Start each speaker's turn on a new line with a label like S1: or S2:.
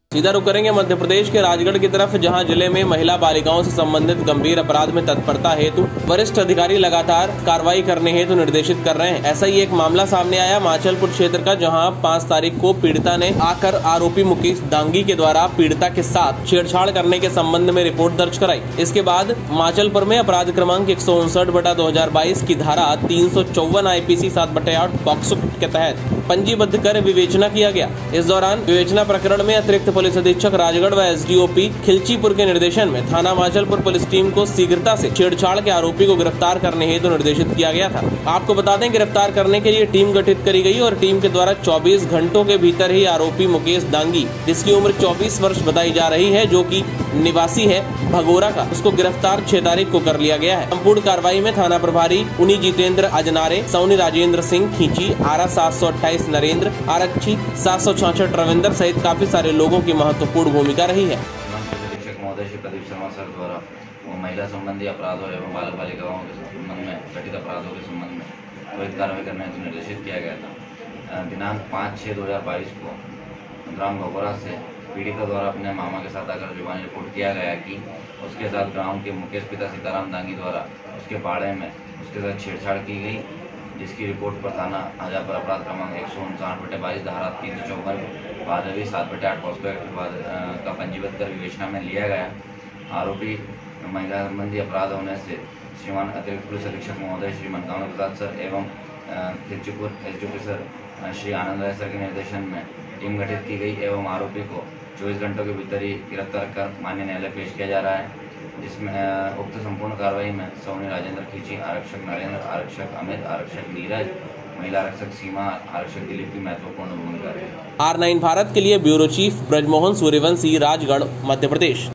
S1: सीधा रुख करेंगे मध्य प्रदेश के राजगढ़ की तरफ, जहां जिले में महिला बालिकाओं से संबंधित गंभीर अपराध में तत्परता हेतु वरिष्ठ अधिकारी लगातार कार्रवाई करने हेतु निर्देशित कर रहे हैं। ऐसा ही एक मामला सामने आया माचलपुर क्षेत्र का, जहां 5 तारीख को पीड़िता ने आकर आरोपी मुकेश दांगी के द्वारा पीड़िता के साथ छेड़छाड़ करने के संबंध में रिपोर्ट दर्ज कराई। इसके बाद माचलपुर में अपराध क्रमांक 159/2022 की धारा 354 IPC 7/8 पॉक्सो के तहत पंजीबद्ध कर विवेचना किया गया। इस दौरान विवेचना प्रकरण में अतिरिक्त पुलिस अधीक्षक राजगढ़ व SDOP खिलचीपुर के निर्देशन में थाना माचलपुर पुलिस टीम को शीघ्रता से छेड़छाड़ के आरोपी को गिरफ्तार करने हेतु निर्देशित किया गया था। आपको बता दें, गिरफ्तार करने के लिए टीम गठित करी गई और टीम के द्वारा 24 घंटों के भीतर ही आरोपी मुकेश दांगी, जिसकी उम्र 24 वर्ष बताई जा रही है, जो कि निवासी है भगोरा का, उसको गिरफ्तार 6 तारीख को कर लिया गया है। संपूर्ण कार्रवाई में थाना प्रभारी उनी जितेंद्र अजनारे, सौनी राजेंद्र सिंह खींची, आरा 728 नरेंद्र, आरक्षी 766 रविंदर सहित काफी सारे लोगों की महत्वपूर्ण भूमिका रही है।
S2: शिक्षक महोदय श्री प्रदीप शर्मा सर द्वारा महिला संबंधी अपराधों एवं बालक बालिकाओं के संबंध में घटित अपराधों के संबंध में त्वरित कार्रवाई करने हेतु निर्देशित किया गया था। दिनांक 5/6/2022 को ग्राम भगोरा से पीड़िता द्वारा अपने मामा के साथ आकर जुबानी रिपोर्ट किया गया कि उसके साथ गांव के मुकेश पिता सीताराम दांगी द्वारा उसके बाड़े में उसके साथ छेड़छाड़ की गई, जिसकी रिपोर्ट पर थाना आजापुर अपराध क्रमांक 159/22 धारा 354 भादवी 7/8 पॉक्सो का पंजीबद्ध कर विवेचना में लिया गया। आरोपी महिला संबंधी अपराध होने से श्रीमान अतिरिक्त पुलिस अधीक्षक महोदय श्री मनकामना प्रसाद सर एवं Khilchipur SDOP sir Shri Anand Rai sir के निर्देशन में टीम गठित की गई एवं आरोपी को 24 घंटों के भीतर ही गिरफ्तार कर माननीय न्यायालय पेश किया जा रहा है, जिसमें उक्त संपूर्ण कार्रवाई में सौनी राजेंद्र खींची, आरक्षक नरेंद्र, आरक्षक अमित, आरक्षक नीरज, महिला आरक्षक सीमा, आरक्षक दिलीप की महत्वपूर्ण भूमिका रही।
S1: R9 भारत के लिए ब्यूरो चीफ ब्रजमोहन सूर्यवंशी, राजगढ़, मध्य प्रदेश।